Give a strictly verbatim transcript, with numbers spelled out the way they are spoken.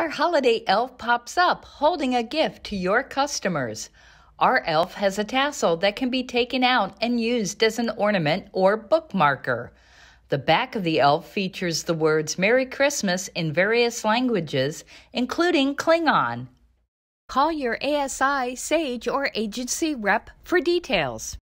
Our holiday elf pops up holding a gift to your customers. Our elf has a tassel that can be taken out and used as an ornament or bookmarker. The back of the elf features the words Merry Christmas in various languages, including Klingon. Call your A S I, Sage, or agency rep for details.